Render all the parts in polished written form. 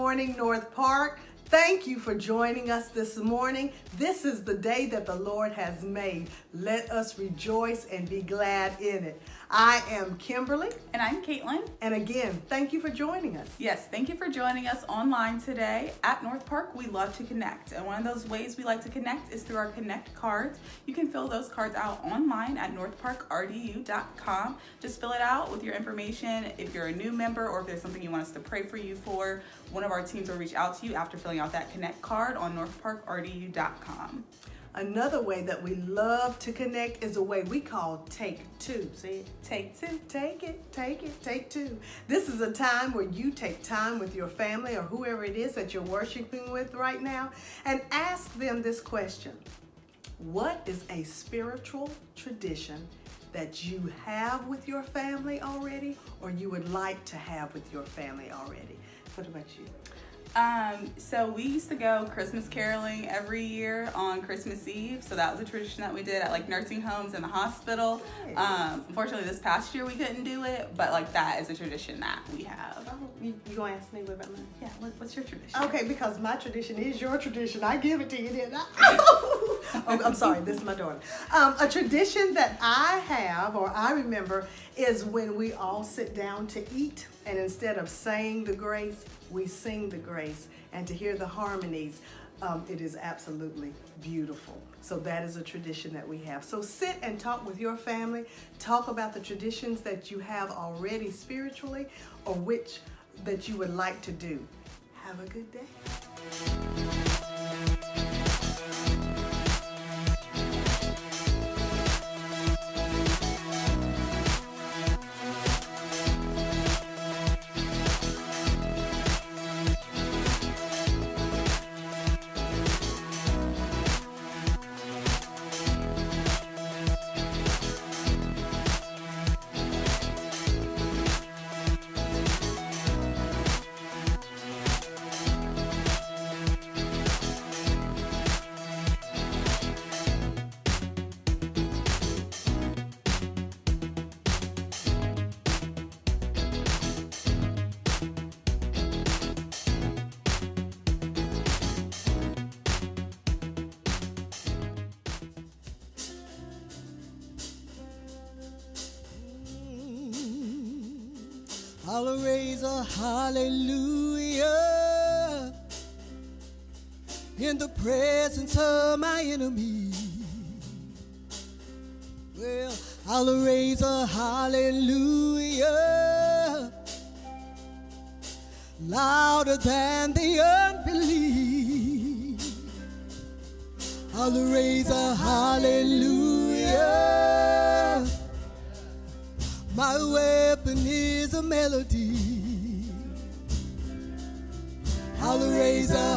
morning, North Park. Thank you for joining us this morning. This is the day that the Lord has made. Let us rejoice and be glad in it. I am Kimberly. And I'm Caitlin. And again, thank you for joining us. Yes, thank you for joining us online today. At North Park, we love to connect. And one of those ways we like to connect is through our Connect cards. You can fill those cards out online at northparkrdu.com. Just fill it out with your information. If you're a new member or if there's something you want us to pray for you for, one of our teams will reach out to you after filling out that Connect card on northparkrdu.com. Another way that we love to connect is a way we call Take Two. See it? Take two. Take it, take two. This is a time where you take time with your family or whoever it is that you're worshiping with right now and ask them this question. What is a spiritual tradition that you have with your family already or you would like to have with your family already? What about you? So we used to go Christmas caroling every year on Christmas Eve. So that was a tradition that we did at like nursing homes and the hospital. Unfortunately, this past year we couldn't do it, but like that is a tradition that we have. Oh, you gonna ask me what about mine? Yeah, what's your tradition? Okay, because my tradition is your tradition. I give it to you, didn't I? Oh, I'm sorry, this is my daughter. A tradition that I have or I remember is when we all sit down to eat and instead of saying the grace, we sing the grace, and to hear the harmonies, it is absolutely beautiful. So that is a tradition that we have. So sit and talk with your family, talk about the traditions that you have already spiritually or which that you would like to do. Have a good day. I'll raise a hallelujah in the presence of my enemy. Well, I'll raise a hallelujah louder than the unbelief. I'll raise a hallelujah. My weapon is a melody. I'll raise a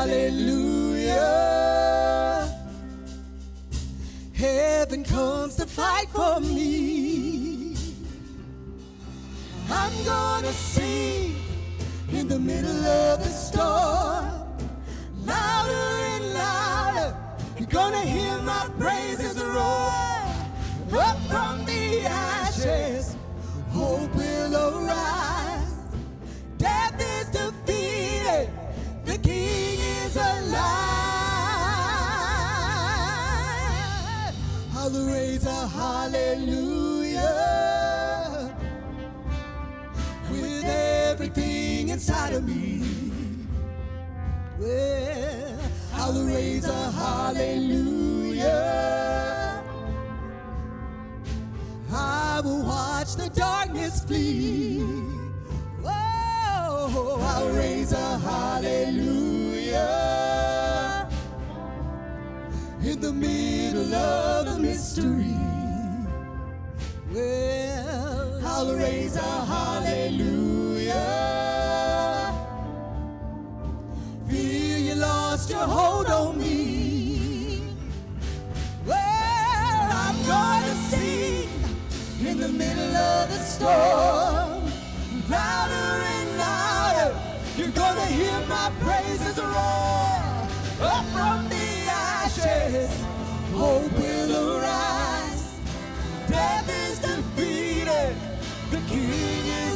hallelujah. Heaven comes to fight for me. I'm gonna sing in the middle of the storm, louder and louder. You're gonna hear my praises roar up from the ashes. Hope will arise. Death is defeated. The King is alive. I'll raise a hallelujah with everything inside of me. Well, I'll raise a hallelujah. I will watch the darkness flee. Whoa, I'll raise a hallelujah in the middle of the mystery. Well, I'll raise a hallelujah. Feel you lost your hold on me. Well, I'm gonna sing in the middle of the storm, louder and louder. You're gonna hear my praises roar up from the ashes. Hope will arise. Death is defeated. The King is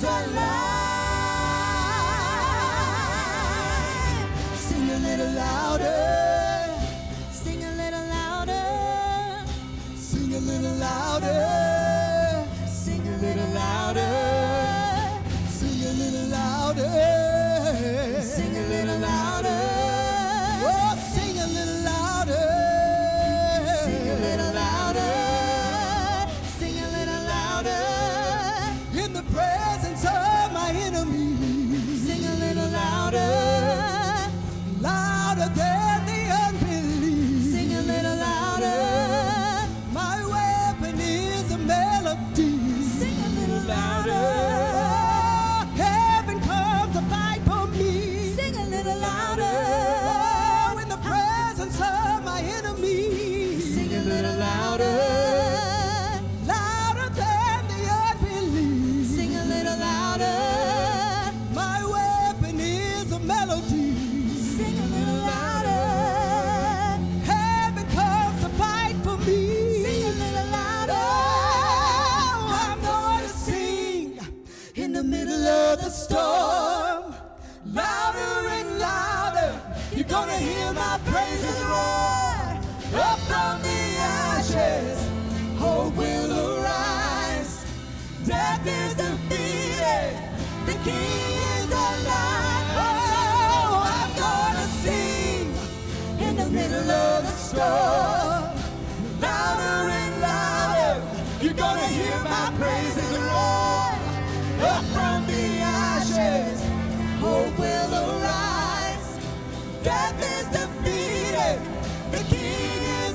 the middle of the storm. Louder and louder, you're gonna hear my praises roar. Up from the ashes, hope will arise. Death is defeated, the King is alive. Oh, I'm gonna sing in the middle of the storm. Louder and louder, you're gonna hear my praises roar. Up from the ashes, hope will arise. Death is defeated, the King is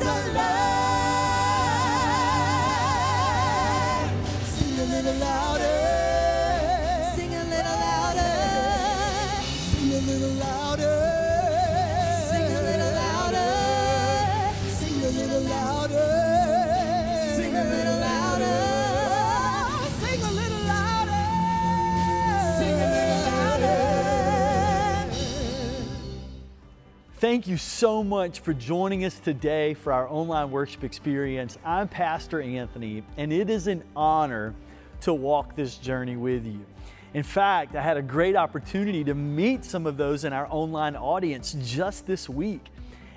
alive. Sing a little louder. Sing a little louder. Sing a little louder. Sing a little louder. Sing a little louder. Sing a little louder. Sing a little louder. Sing a little louder. Thank you so much for joining us today for our online worship experience. I'm Pastor Anthony, and it is an honor to walk this journey with you. In fact, I had a great opportunity to meet some of those in our online audience just this week.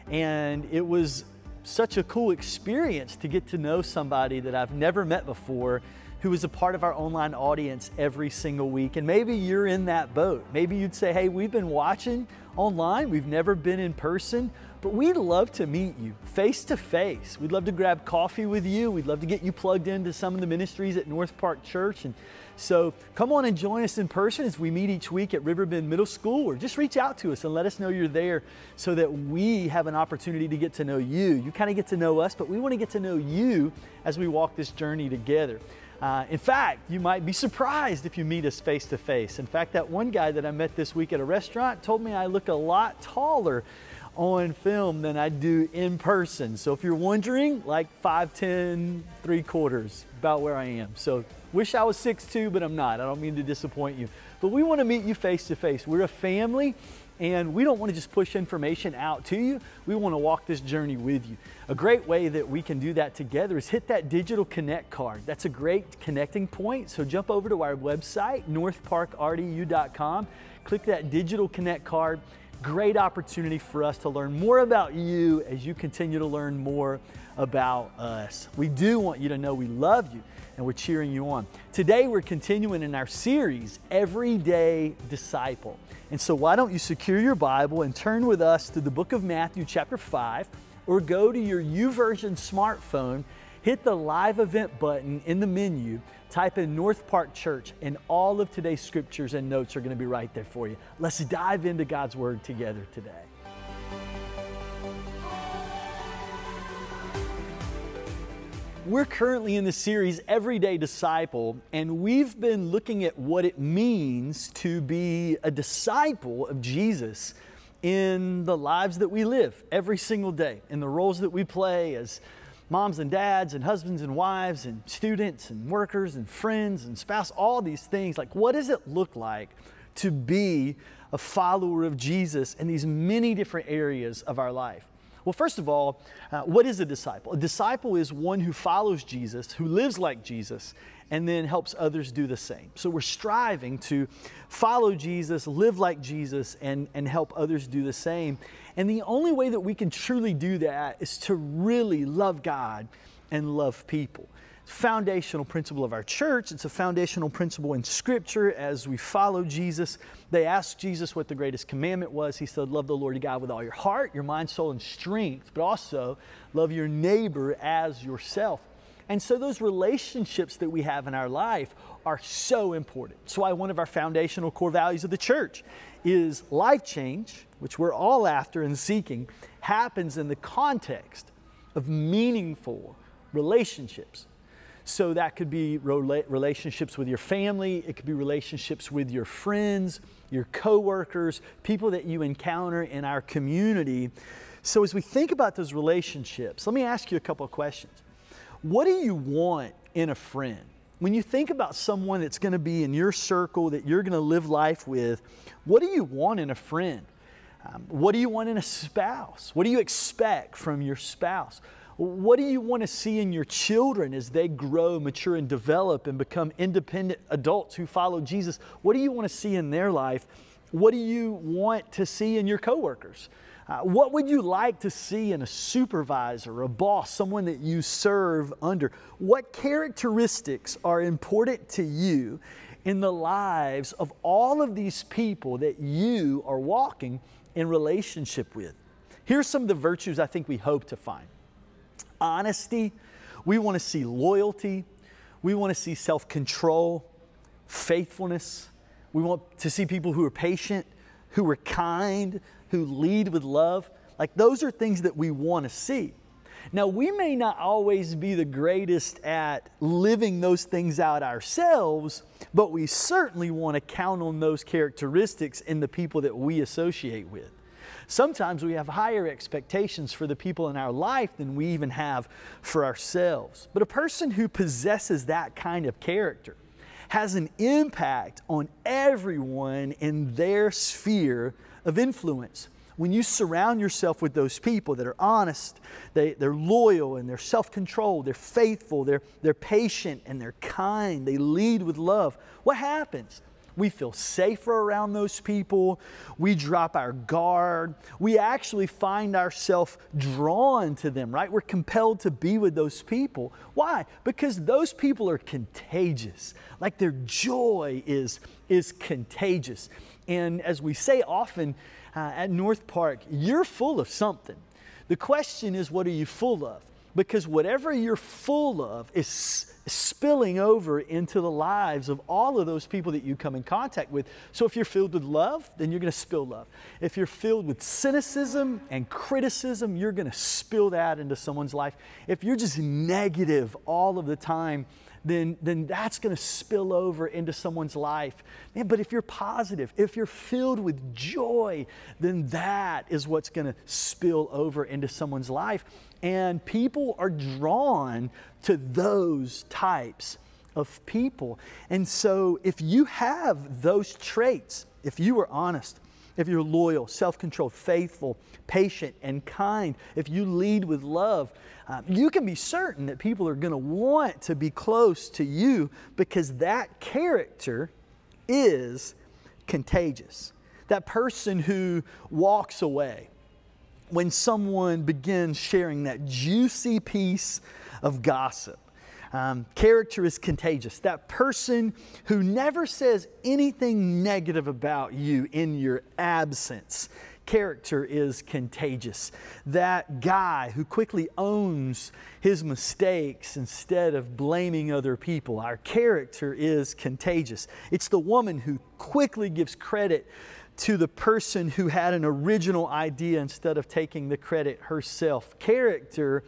And it was such a cool experience to get to know somebody that I've never met before who is a part of our online audience every single week. And maybe you're in that boat. Maybe you'd say, hey, we've been watching online, we've never been in person, but we'd love to meet you face to face. We'd love to grab coffee with you. We'd love to get you plugged into some of the ministries at North Park Church. And so come on and join us in person as we meet each week at Riverbend Middle School, or just reach out to us and let us know you're there so that we have an opportunity to get to know you. You kind of get to know us, but we want to get to know you as we walk this journey together. In fact, you might be surprised if you meet us face to face. In fact, that one guy that I met this week at a restaurant told me I look a lot taller on film than I do in person. So if you're wondering, like 5'10", 3/4, about where I am. So wish I was 6'2", but I'm not. I don't mean to disappoint you. But we want to meet you face to face. We're a family, and we don't want to just push information out to you. We want to walk this journey with you. A great way that we can do that together is hit that digital connect card. That's a great connecting point. So jump over to our website, northparkrdu.com. Click that digital connect card. Great opportunity for us to learn more about you as you continue to learn more about us. We do want you to know we love you and we're cheering you on. Today we're continuing in our series, Everyday Disciple. And so why don't you secure your Bible and turn with us to the book of Matthew chapter 5, or go to your YouVersion smartphone, hit the live event button in the menu, type in North Park Church, and all of today's scriptures and notes are going to be right there for you. Let's dive into God's Word together today. We're currently in the series Everyday Disciple, and we've been looking at what it means to be a disciple of Jesus in the lives that we live every single day, in the roles that we play as moms and dads and husbands and wives and students and workers and friends and spouse, all these things. Like, what does it look like to be a follower of Jesus in these many different areas of our life? Well, first of all, what is a disciple? A disciple is one who follows Jesus, who lives like Jesus, and then helps others do the same. So we're striving to follow Jesus, live like Jesus, and help others do the same. And the only way that we can truly do that is to really love God and love people. It's a foundational principle of our church. It's a foundational principle in Scripture as we follow Jesus. They asked Jesus what the greatest commandment was. He said, love the Lord your God with all your heart, your mind, soul, and strength, but also love your neighbor as yourself. And so those relationships that we have in our life are so important. That's why one of our foundational core values of the church is life change, which we're all after and seeking, happens in the context of meaningful relationships. So that could be relationships with your family, it could be relationships with your friends, your coworkers, people that you encounter in our community. So as we think about those relationships, let me ask you a couple of questions. What do you want in a friend? When you think about someone that's going to be in your circle, that you're going to live life with, what do you want in a friend? What do you want in a spouse? What do you expect from your spouse? What do you want to see in your children as they grow, mature, and develop and become independent adults who follow Jesus? What do you want to see in their life? What do you want to see in your coworkers? What would you like to see in a supervisor, a boss, someone that you serve under? What characteristics are important to you in the lives of all of these people that you are walking in relationship with? Here's some of the virtues I think we hope to find. Honesty. We want to see loyalty. We want to see self-control, faithfulness. We want to see people who are patient, who are kind, who lead with love. Like, those are things that we want to see. Now, we may not always be the greatest at living those things out ourselves, but we certainly want to count on those characteristics in the people that we associate with. Sometimes we have higher expectations for the people in our life than we even have for ourselves. But a person who possesses that kind of character has an impact on everyone in their sphere of influence. When you surround yourself with those people that are honest, they're loyal and they're self-controlled, they're faithful, they're patient and they're kind, they lead with love, what happens? We feel safer around those people. We drop our guard. We actually find ourselves drawn to them, right? We're compelled to be with those people. Why? Because those people are contagious. Like, their joy is contagious. And as we say often at North Park, you're full of something. The question is, what are you full of? Because whatever you're full of is spilling over into the lives of all of those people that you come in contact with. So if you're filled with love, then you're going to spill love. If you're filled with cynicism and criticism, you're going to spill that into someone's life. If you're just negative all of the time, then that's going to spill over into someone's life. Man, but if you're positive, if you're filled with joy, then that is what's going to spill over into someone's life. And people are drawn to those types of people. And so if you have those traits, if you are honest, if you're loyal, self-controlled, faithful, patient, and kind, if you lead with love, you can be certain that people are going to want to be close to you, because that character is contagious. That person who walks away when someone begins sharing that juicy piece of gossip. Character is contagious. That person who never says anything negative about you in your absence. Character is contagious. That guy who quickly owns his mistakes instead of blaming other people. Our character is contagious. It's the woman who quickly gives credit to the person who had an original idea instead of taking the credit herself. Character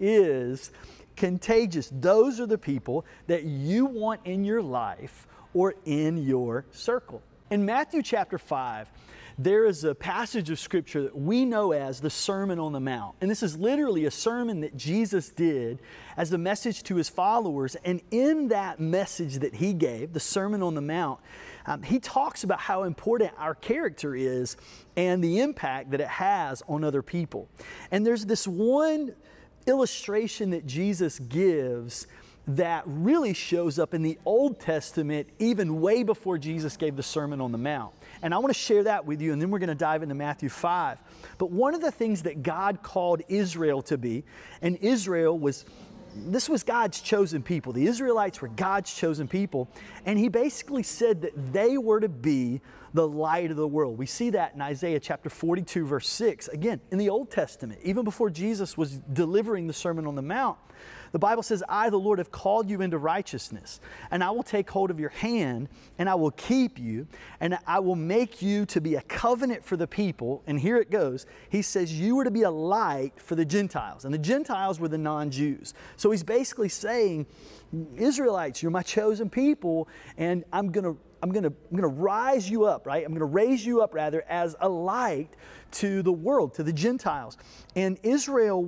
is contagious. Those are the people that you want in your life or in your circle. In Matthew chapter 5, there is a passage of Scripture that we know as the Sermon on the Mount. And this is literally a sermon that Jesus did as a message to His followers. And in that message that He gave, the Sermon on the Mount, He talks about how important our character is and the impact that it has on other people. And there's this one illustration that Jesus gives that really shows up in the Old Testament even way before Jesus gave the Sermon on the Mount. And I want to share that with you, and then we're going to dive into Matthew 5. But one of the things that God called Israel to be, and Israel was, this was God's chosen people. The Israelites were God's chosen people, and He basically said that they were to be the light of the world. We see that in Isaiah chapter 42, verse 6. Again, in the Old Testament, even before Jesus was delivering the Sermon on the Mount, the Bible says, I, the Lord, have called you into righteousness, and I will take hold of your hand, and I will keep you, and I will make you to be a covenant for the people. And here it goes. He says, you were to be a light for the Gentiles. And the Gentiles were the non-Jews. So He's basically saying, Israelites, you're my chosen people, and I'm going to rise you up, right? I'm going to raise you up, rather, as a light to the world, to the Gentiles. And Israel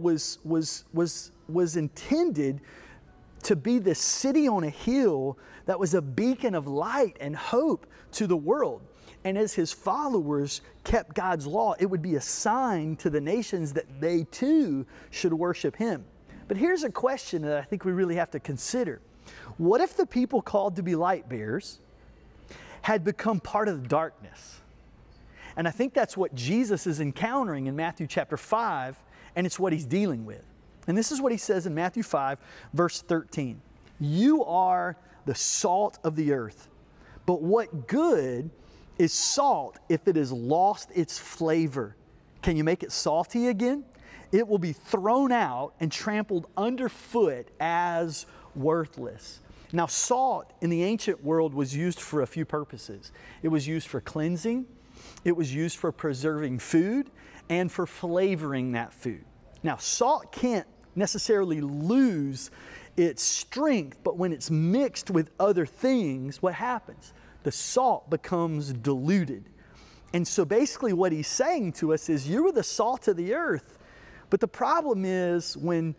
was intended to be this city on a hill that was a beacon of light and hope to the world. And as His followers kept God's law, it would be a sign to the nations that they too should worship Him. But here's a question that I think we really have to consider. What if the people called to be light bearers had become part of the darkness? And I think that's what Jesus is encountering in Matthew chapter 5, and it's what he's dealing with. And this is what he says in Matthew 5, verse 13. You are the salt of the earth, but what good is salt if it has lost its flavor? Can you make it salty again? It will be thrown out and trampled underfoot as worthless. Now, salt in the ancient world was used for a few purposes. It was used for cleansing, it was used for preserving food, and for flavoring that food. Now, salt can't necessarily lose its strength, but when it's mixed with other things, what happens? The salt becomes diluted. And so basically what he's saying to us is, you are the salt of the earth, but the problem is when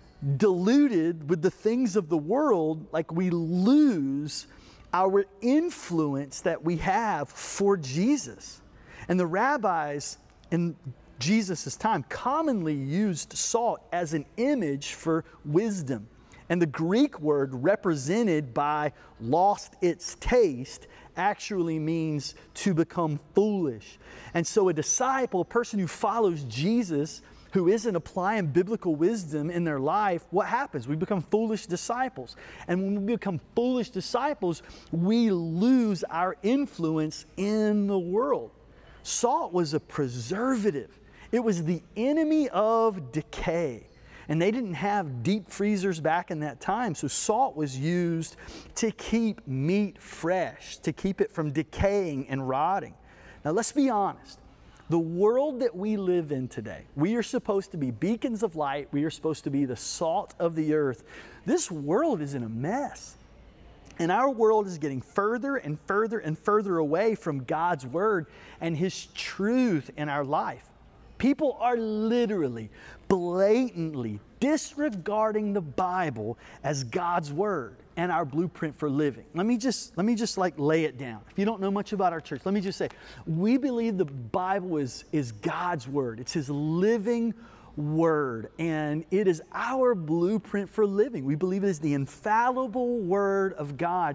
diluted with the things of the world, like we lose our influence that we have for Jesus. And the rabbis in Jesus' time commonly used salt as an image for wisdom. And the Greek word represented by lost its taste actually means to become foolish. And so a disciple, a person who follows Jesus, who isn't applying biblical wisdom in their life, what happens? We become foolish disciples. And when we become foolish disciples, we lose our influence in the world. Salt was a preservative. It was the enemy of decay. And they didn't have deep freezers back in that time, so salt was used to keep meat fresh, to keep it from decaying and rotting. Now let's be honest. The world that we live in today, we are supposed to be beacons of light. We are supposed to be the salt of the earth. This world is in a mess. And our world is getting further and further and further away from God's Word and His truth in our life. People are literally, blatantly disregarding the Bible as God's Word and our blueprint for living. Let me just like lay it down. If you don't know much about our church, let me just say, we believe the Bible is God's Word. It's His living Word, and it is our blueprint for living. We believe it is the infallible Word of God,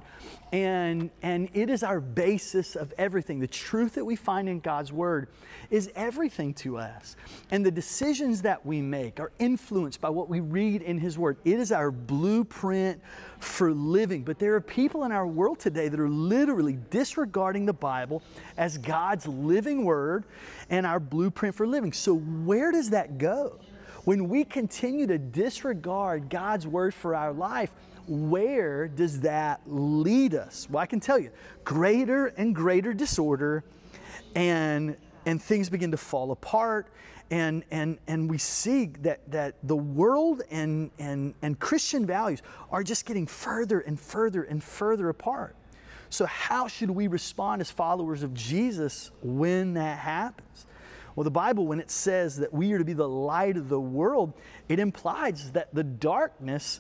and it is our basis of everything. The truth that we find in God's Word is everything to us, and the decisions that we make are influenced by what we read in His Word. It is our blueprint for living. But there are people in our world today that are literally disregarding the Bible as God's living Word and our blueprint for living. So where does that go? When we continue to disregard God's Word for our life, where does that lead us? Well, I can tell you, greater and greater disorder, and things begin to fall apart, and we see that the world and Christian values are just getting further and further and further apart. So how should we respond as followers of Jesus when that happens? Well, the Bible, when it says that we are to be the light of the world, it implies that the darkness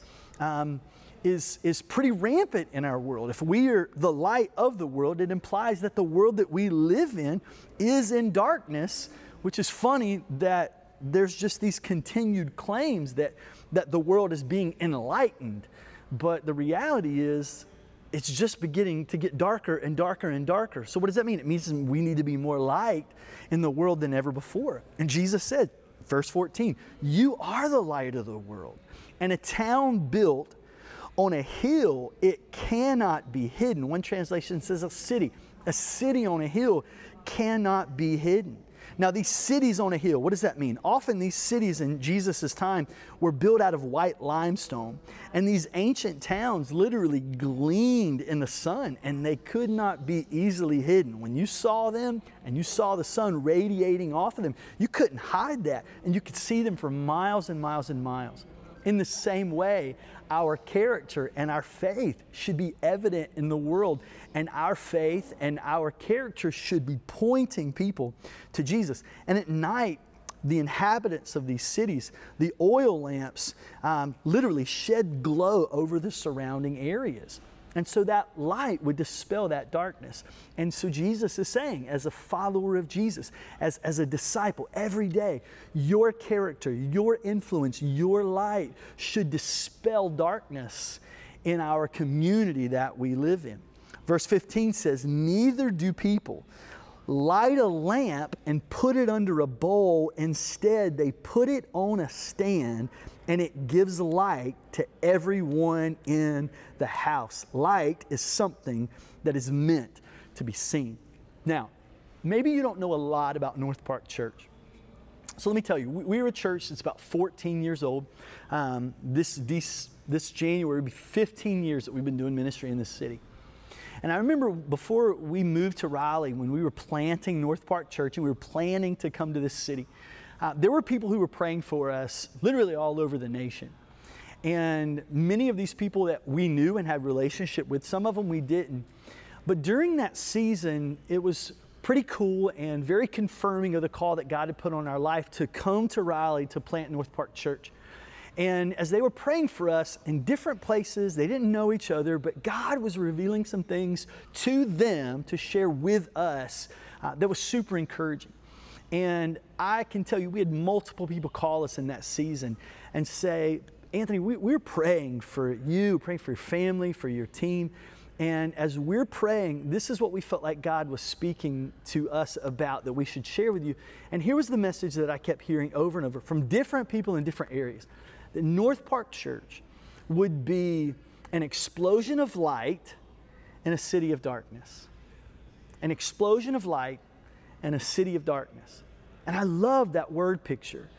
is pretty rampant in our world. If we are the light of the world, it implies that the world that we live in is in darkness, which is funny that there's just these continued claims that the world is being enlightened. But the reality is, it's just beginning to get darker and darker and darker. So what does that mean? It means we need to be more light in the world than ever before. And Jesus said, verse 14, you are the light of the world. And a town built on a hill, it cannot be hidden. One translation says a city. A city on a hill cannot be hidden. Now, these cities on a hill, what does that mean? Often these cities in Jesus' time were built out of white limestone. And these ancient towns literally gleamed in the sun, and they could not be easily hidden. When you saw them and you saw the sun radiating off of them, you couldn't hide that, and you could see them for miles and miles and miles. In the same way, our character and our faith should be evident in the world, and our faith and our character should be pointing people to Jesus. And at night, the inhabitants of these cities, the oil lamps literally shed glow over the surrounding areas. And so that light would dispel that darkness. And so Jesus is saying, as a follower of Jesus, as a disciple, every day, your character, your influence, your light should dispel darkness in our community that we live in. Verse 15 says, neither do people light a lamp and put it under a bowl. Instead, they put it on a stand, and it gives light to everyone in the house. Light is something that is meant to be seen. Now, maybe you don't know a lot about North Park Church. So let me tell you, we're a church that's about 14 years old. This January will be 15 years that we've been doing ministry in this city. And I remember before we moved to Raleigh, when we were planting North Park Church and we were planning to come to this city, there were people who were praying for us literally all over the nation. And many of these people that we knew and had relationship with, some of them we didn't. But during that season, it was pretty cool and very confirming of the call that God had put on our life to come to Raleigh to plant North Park Church. And as they were praying for us in different places, they didn't know each other, but God was revealing some things to them to share with us that was super encouraging. And I can tell you, we had multiple people call us in that season and say, Anthony, we're praying for you, praying for your family, for your team. And as we're praying, this is what we felt like God was speaking to us about that we should share with you. And here was the message that I kept hearing over and over from different people in different areas. That North Park Church would be an explosion of light in a city of darkness. An explosion of light in a city of darkness. And I love that word picture.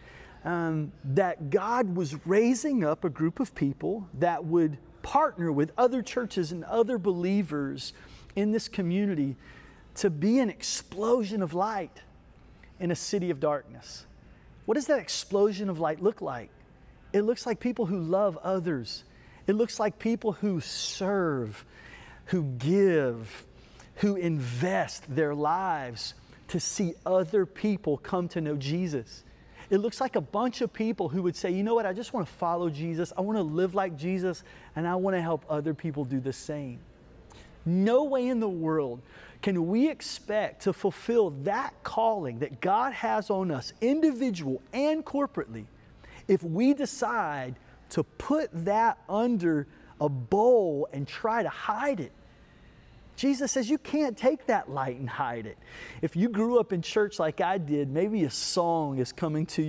That God was raising up a group of people that would partner with other churches and other believers in this community to be an explosion of light in a city of darkness. What does that explosion of light look like? It looks like people who love others. It looks like people who serve, who give, who invest their lives to see other people come to know Jesus. It looks like a bunch of people who would say, you know what, I just want to follow Jesus. I want to live like Jesus, and I want to help other people do the same. No way in the world can we expect to fulfill that calling that God has on us, individual and corporately, if we decide to put that under a bowl and try to hide it. Jesus says you can't take that light and hide it. If you grew up in church like I did, maybe a song is coming to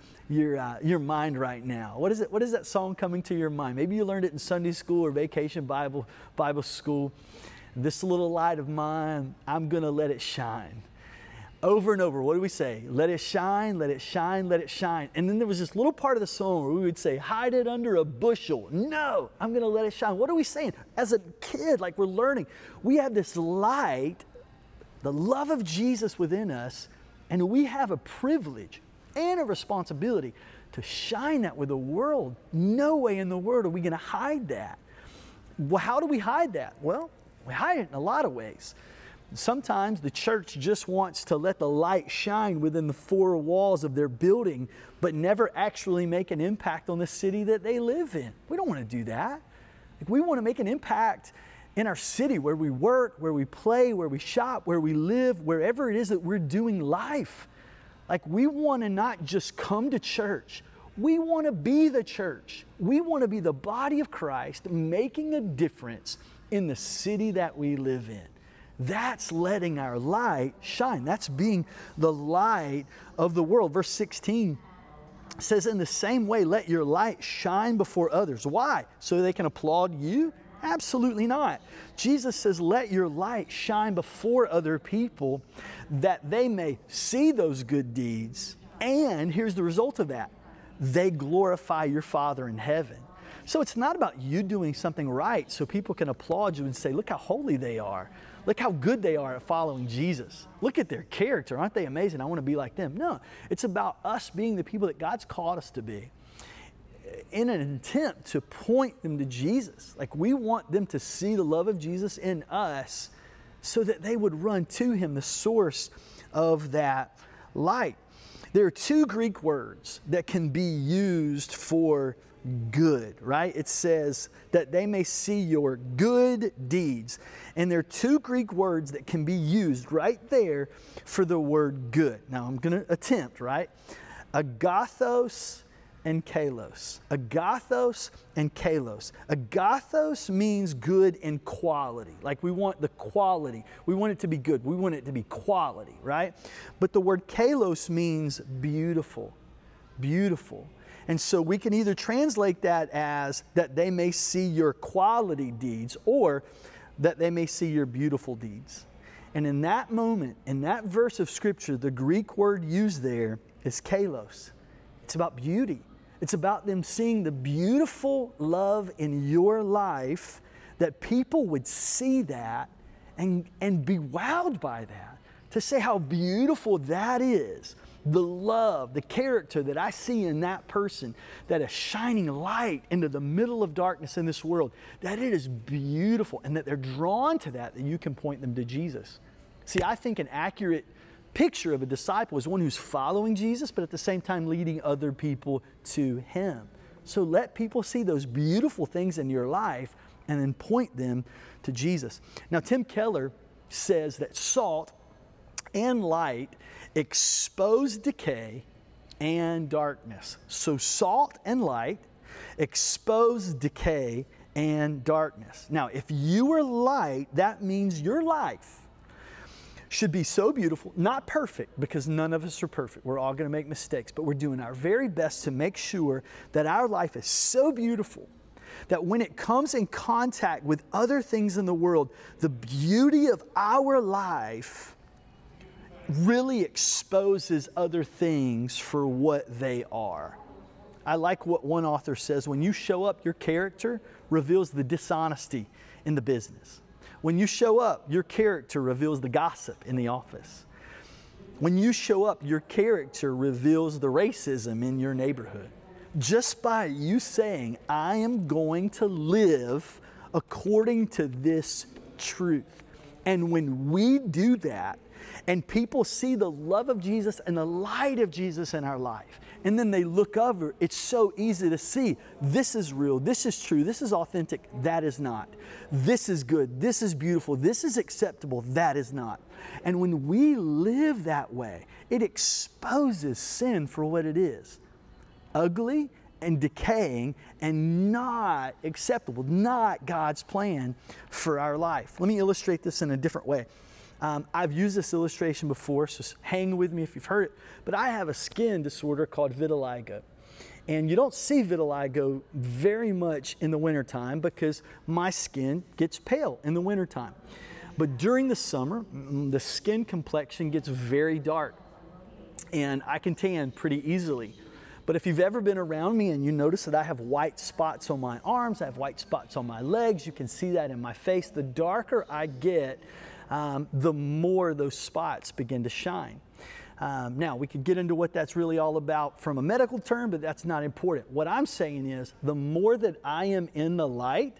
your mind right now. What is it? What is that song coming to your mind? Maybe you learned it in Sunday school or vacation Bible school. This little light of mine, I'm going to let it shine. Over and over, what do we say? Let it shine, let it shine, let it shine. And then there was this little part of the song where we would say, hide it under a bushel. No, I'm going to let it shine. What are we saying? As a kid, like we're learning, we have this light, the love of Jesus within us, and we have a privilege and a responsibility to shine that with the world. No way in the world are we going to hide that. Well, how do we hide that? Well, we hide it in a lot of ways. Sometimes the church just wants to let the light shine within the four walls of their building, but never actually make an impact on the city that they live in. We don't want to do that. Like, we want to make an impact in our city, where we work, where we play, where we shop, where we live, wherever it is that we're doing life. Like, we want to not just come to church. We want to be the church. We want to be the body of Christ, making a difference in the city that we live in. That's letting our light shine. That's being the light of the world. Verse 16 says, in the same way, let your light shine before others. Why? So they can applaud you? Absolutely not. Jesus says, let your light shine before other people that they may see those good deeds. And here's the result of that. They glorify your Father in heaven. So it's not about you doing something right so people can applaud you and say, look how holy they are. Look how good they are at following Jesus. Look at their character. Aren't they amazing? I want to be like them. No, it's about us being the people that God's called us to be in an attempt to point them to Jesus. Like, we want them to see the love of Jesus in us so that they would run to Him, the source of that light. There are two Greek words that can be used for good, right? It says that they may see your good deeds. And there are two Greek words that can be used right there for the word good. Now I'm going to attempt, right? Agathos and kalos. Agathos and kalos. Agathos means good in quality. Like we want the quality. We want it to be good. We want it to be quality, right? But the word kalos means beautiful. Beautiful. And so we can either translate that as that they may see your quality deeds or that they may see your beautiful deeds. And in that moment, in that verse of Scripture, the Greek word used there is kalos. It's about beauty. It's about them seeing the beautiful love in your life, that people would see that and be wowed by that. To say how beautiful that is. The love, the character that I see in that person, that is shining light into the middle of darkness in this world, that it is beautiful and that they're drawn to that you can point them to Jesus. See, I think an accurate picture of a disciple is one who's following Jesus, but at the same time leading other people to Him. So let people see those beautiful things in your life and then point them to Jesus. Now, Tim Keller says that salt and light expose decay and darkness. So salt and light expose decay and darkness. Now, if you are light, that means your life should be so beautiful, not perfect, because none of us are perfect. We're all going to make mistakes, but we're doing our very best to make sure that our life is so beautiful that when it comes in contact with other things in the world, the beauty of our life really exposes other things for what they are. I like what one author says: when you show up, your character reveals the dishonesty in the business. When you show up, your character reveals the gossip in the office. When you show up, your character reveals the racism in your neighborhood. Just by you saying, I am going to live according to this truth. And when we do that, and people see the love of Jesus and the light of Jesus in our life, and then they look over, it's so easy to see, this is real, this is true, this is authentic, that is not. This is good, this is beautiful, this is acceptable, that is not. And when we live that way, it exposes sin for what it is. Ugly and decaying and not acceptable, not God's plan for our life. Let me illustrate this in a different way. I've used this illustration before, so hang with me if you've heard it, but I have a skin disorder called vitiligo. And you don't see vitiligo very much in the wintertime because my skin gets pale in the wintertime. But during the summer, the skin complexion gets very dark, and I can tan pretty easily. But if you've ever been around me and you notice that I have white spots on my arms, I have white spots on my legs, you can see that in my face. The darker I get, the more those spots begin to shine. Now, we could get into what that's really all about from a medical term, but that's not important. What I'm saying is, the more that I am in the light,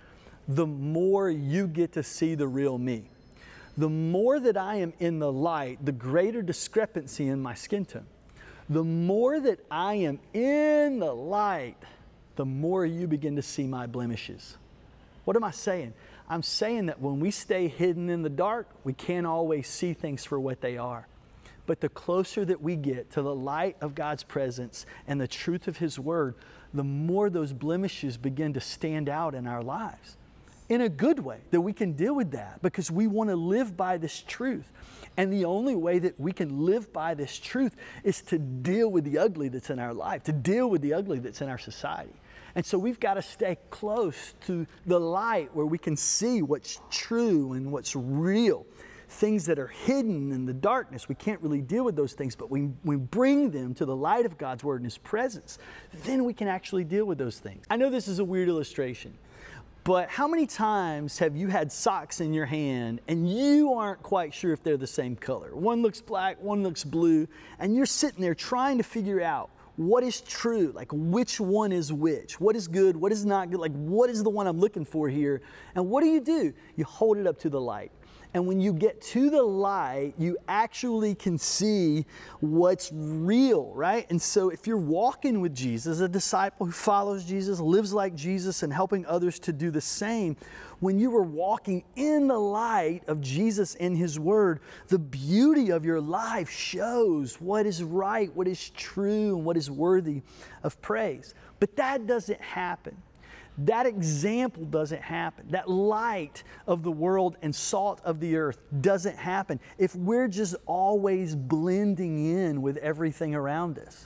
the more you get to see the real me. The more that I am in the light, the greater discrepancy in my skin tone. The more that I am in the light, the more you begin to see my blemishes. What am I saying? I'm saying that when we stay hidden in the dark, we can't always see things for what they are. But the closer that we get to the light of God's presence and the truth of His Word, the more those blemishes begin to stand out in our lives. In a good way, that we can deal with that because we want to live by this truth. And the only way that we can live by this truth is to deal with the ugly that's in our life, to deal with the ugly that's in our society. And so we've got to stay close to the light where we can see what's true and what's real. Things that are hidden in the darkness, we can't really deal with those things, but we bring them to the light of God's Word and His presence. Then we can actually deal with those things. I know this is a weird illustration, but how many times have you had socks in your hand and you aren't quite sure if they're the same color? One looks black, one looks blue, and you're sitting there trying to figure out what is true, like which one is which, what is good, what is not good, like what is the one I'm looking for here? And what do? You hold it up to the light. And when you get to the light, you actually can see what's real, right? And so if you're walking with Jesus, a disciple who follows Jesus, lives like Jesus, and helping others to do the same, when you are walking in the light of Jesus and His Word, the beauty of your life shows what is right, what is true, and what is worthy of praise. But that doesn't happen. That example doesn't happen. That light of the world and salt of the earth doesn't happen if we're just always blending in with everything around us.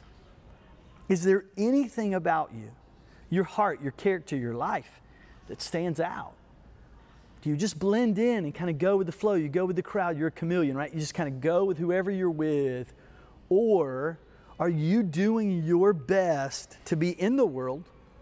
Is there anything about you, your heart, your character, your life, that stands out? Do you just blend in and kind of go with the flow? You go with the crowd. You're a chameleon, right? You just kind of go with whoever you're with. Or are you doing your best to be in the world,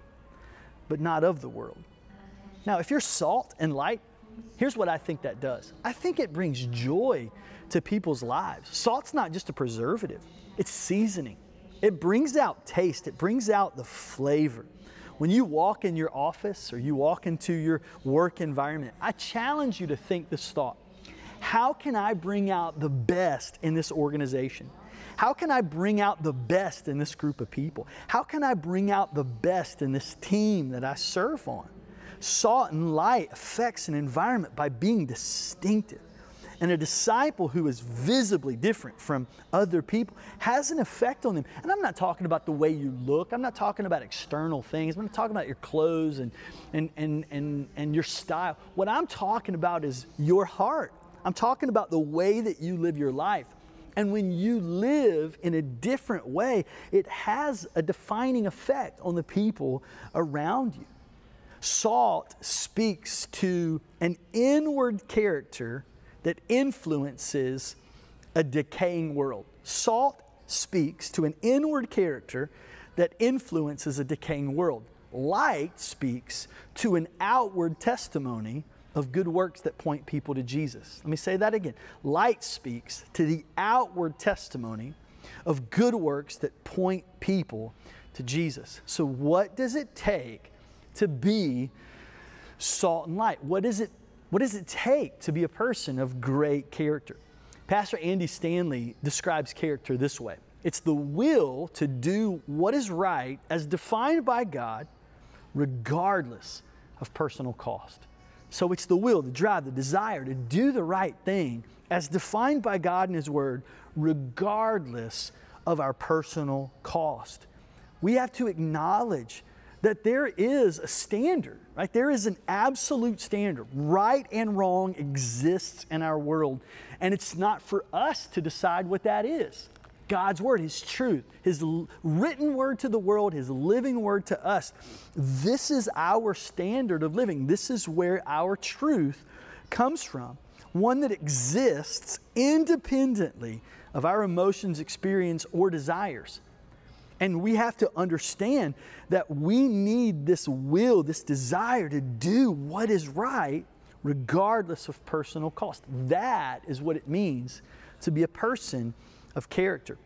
but not of the world? Now, if you're salt and light, here's what I think that does. I think it brings joy to people's lives. Salt's not just a preservative, it's seasoning. It brings out taste, it brings out the flavor. When you walk in your office or you walk into your work environment, I challenge you to think this thought. How can I bring out the best in this organization? How can I bring out the best in this group of people? How can I bring out the best in this team that I serve on? Salt and light affects an environment by being distinctive. And a disciple who is visibly different from other people has an effect on them. And I'm not talking about the way you look. I'm not talking about external things. I'm not talking about your clothes and your style. What I'm talking about is your heart. I'm talking about the way that you live your life. And when you live in a different way, it has a defining effect on the people around you. Salt speaks to an inward character that influences a decaying world. Salt speaks to an inward character that influences a decaying world. Light speaks to an outward testimony of good works that point people to Jesus. Let me say that again. Light speaks to the outward testimony of good works that point people to Jesus. So what does it take to be salt and light? What does it take to be a person of great character? Pastor Andy Stanley describes character this way. It's the will to do what is right as defined by God, regardless of personal cost. So it's the will, the drive, the desire to do the right thing as defined by God and His Word, regardless of our personal cost. We have to acknowledge that there is a standard, right? There is an absolute standard. Right and wrong exists in our world, and it's not for us to decide what that is. God's Word, His truth, His written Word to the world, His living Word to us. This is our standard of living. This is where our truth comes from. One that exists independently of our emotions, experience, or desires. And we have to understand that we need this will, this desire to do what is right, regardless of personal cost. That is what it means to be a person of character.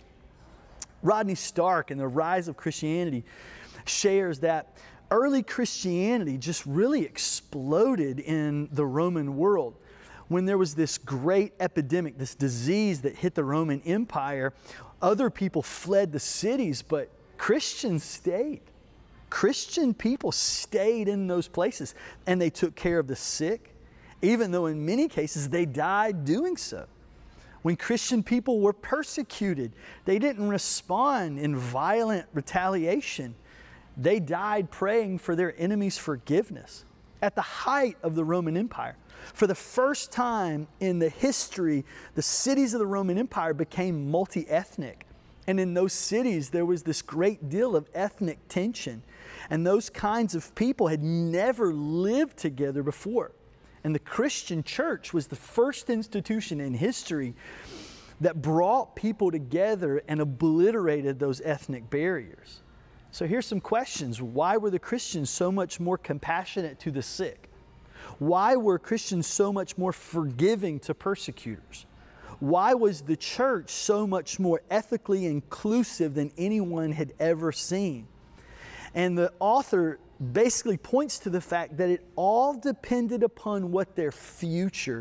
Rodney Stark in The Rise of Christianity shares that early Christianity just really exploded in the Roman world. When there was this great epidemic, this disease that hit the Roman Empire, other people fled the cities, but Christians stayed. Christian people stayed in those places, and they took care of the sick, even though in many cases they died doing so. When Christian people were persecuted, they didn't respond in violent retaliation. They died praying for their enemies' forgiveness. At the height of the Roman Empire, for the first time in the history, the cities of the Roman Empire became multi-ethnic. And in those cities, there was this great deal of ethnic tension. And those kinds of people had never lived together before. And the Christian church was the first institution in history that brought people together and obliterated those ethnic barriers. So here's some questions. Why were the Christians so much more compassionate to the sick? Why were Christians so much more forgiving to persecutors? Why was the church so much more ethically inclusive than anyone had ever seen? And the author basically points to the fact that it all depended upon what their future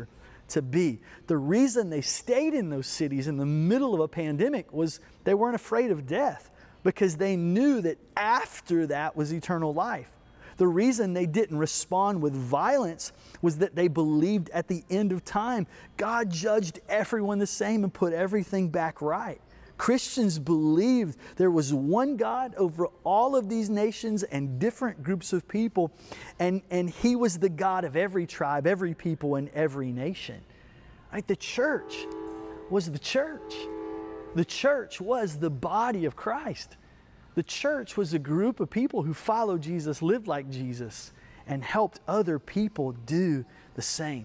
to be. The reason they stayed in those cities in the middle of a pandemic was they weren't afraid of death, because they knew that after that was eternal life. The reason they didn't respond with violence was that they believed at the end of time, God judged everyone the same and put everything back right. Christians believed there was one God over all of these nations and different groups of people, and He was the God of every tribe, every people, and every nation. Right? The church was the church. The church was the body of Christ. The church was a group of people who followed Jesus, lived like Jesus, and helped other people do the same.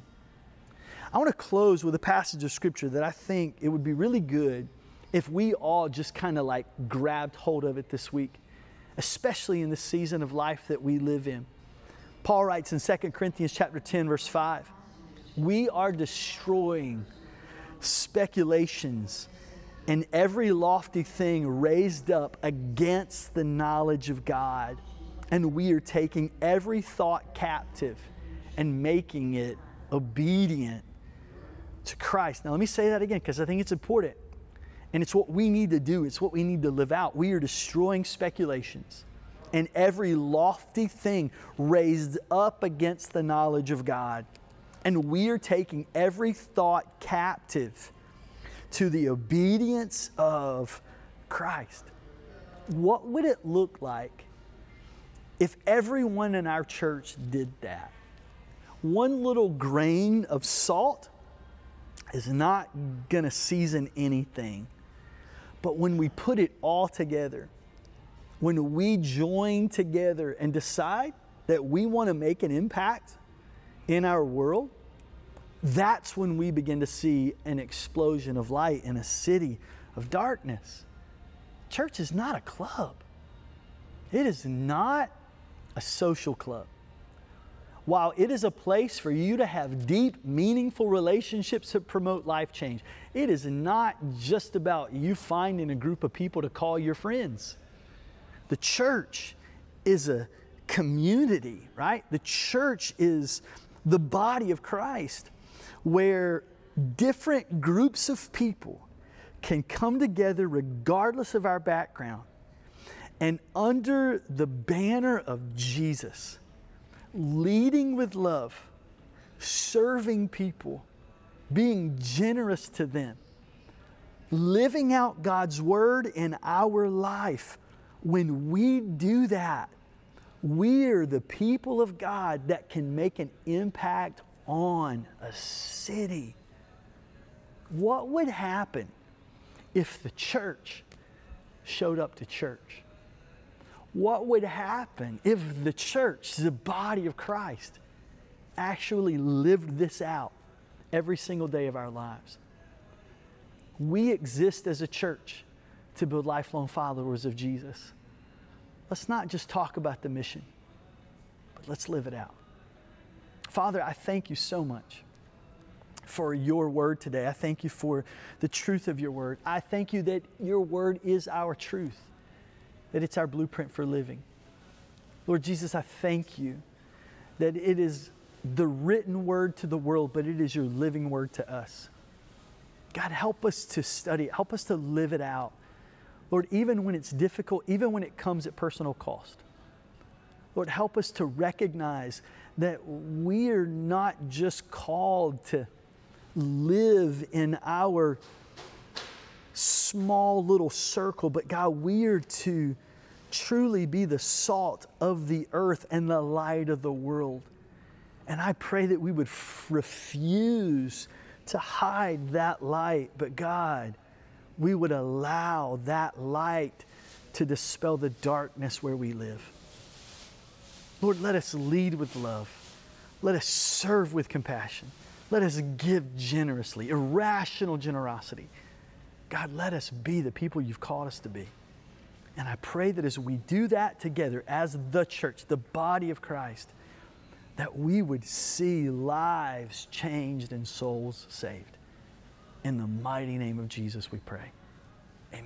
I want to close with a passage of Scripture that I think it would be really good if we all just kind of like grabbed hold of it this week, especially in the season of life that we live in. Paul writes in 2 Corinthians chapter 10, verse 5, we are destroying speculations and every lofty thing raised up against the knowledge of God. And we are taking every thought captive and making it obedient to Christ. Now let me say that again, because I think it's important. And it's what we need to do. It's what we need to live out. We are destroying speculations and every lofty thing raised up against the knowledge of God. And we are taking every thought captive to the obedience of Christ. What would it look like if everyone in our church did that? One little grain of salt is not going to season anything. But when we put it all together, when we join together and decide that we want to make an impact in our world, that's when we begin to see an explosion of light in a city of darkness. Church is not a club. It is not a social club. While it is a place for you to have deep, meaningful relationships that promote life change, it is not just about you finding a group of people to call your friends. The church is a community, right? The church is the body of Christ, where different groups of people can come together regardless of our background, and under the banner of Jesus, leading with love, serving people, being generous to them, living out God's Word in our life. When we do that, we're the people of God that can make an impact on a city. What would happen if the church showed up to church? What would happen if the church, the body of Christ, actually lived this out every single day of our lives? We exist as a church to build lifelong followers of Jesus. Let's not just talk about the mission, but let's live it out. Father, I thank you so much for your word today. I thank you for the truth of your word. I thank you that your word is our truth, that it's our blueprint for living. Lord Jesus, I thank you that it is the written word to the world, but it is your living word to us. God, help us to study it. Help us to live it out. Lord, even when it's difficult, even when it comes at personal cost. Lord, help us to recognize that we are not just called to live in our small little circle, but God, we are to truly be the salt of the earth and the light of the world. And I pray that we would refuse to hide that light, but God, we would allow that light to dispel the darkness where we live. Lord, let us lead with love. Let us serve with compassion. Let us give generously, irrational generosity. God, let us be the people you've called us to be. And I pray that as we do that together as the church, the body of Christ, that we would see lives changed and souls saved. In the mighty name of Jesus we pray. Amen.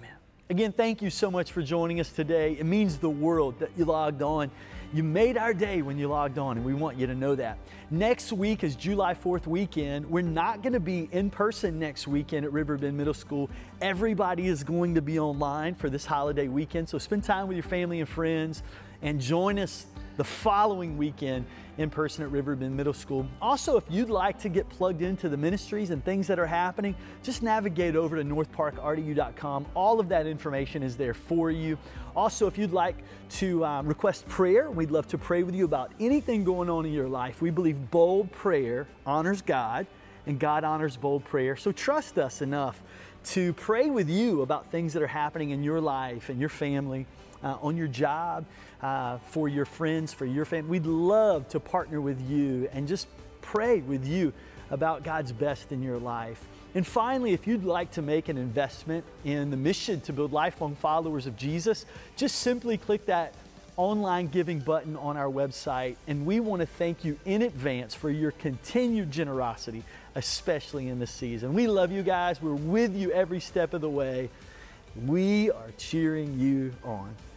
Again, thank you so much for joining us today. It means the world that you logged on. You made our day when you logged on, and we want you to know that. Next week is July 4th weekend. We're not going to be in person next weekend at Riverbend Middle School. Everybody is going to be online for this holiday weekend, so spend time with your family and friends and join us the following weekend in person at Riverbend Middle School. Also, if you'd like to get plugged into the ministries and things that are happening, just navigate over to northparkrdu.com. All of that information is there for you. Also, if you'd like to request prayer, we'd love to pray with you about anything going on in your life. We believe bold prayer honors God, and God honors bold prayer. So trust us enough to pray with you about things that are happening in your life and your family, on your job, for your friends, for your family. We'd love to partner with you and just pray with you about God's best in your life. And finally, if you'd like to make an investment in the mission to build lifelong followers of Jesus, just simply click that online giving button on our website. And we want to thank you in advance for your continued generosity, especially in this season. We love you guys. We're with you every step of the way. We are cheering you on.